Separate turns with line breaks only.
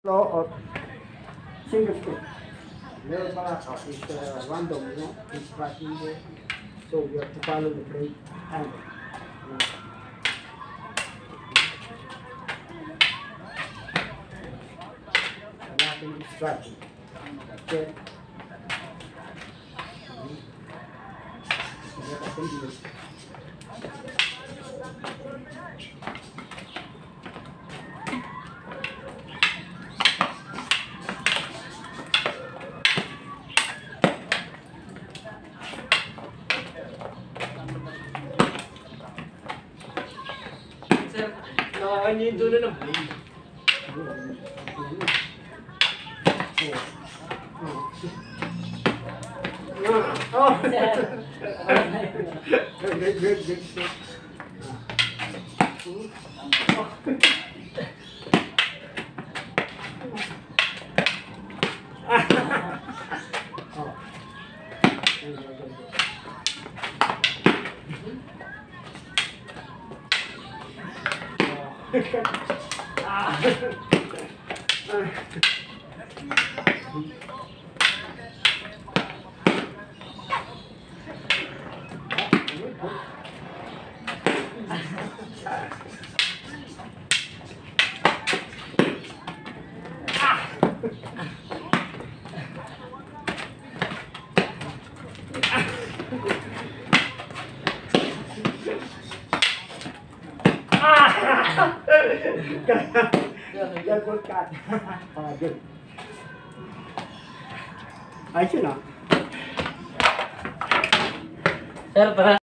Law of single foot. Meron Palakaw is random, you know, it's tracking there. So you have to follow the brake handle. Hanapin is tracking. Okay.
Sir, nakakanya yung dulo ng blade.
Oh! Good. Good cut. Good. Ayos yun ah.
Sir, para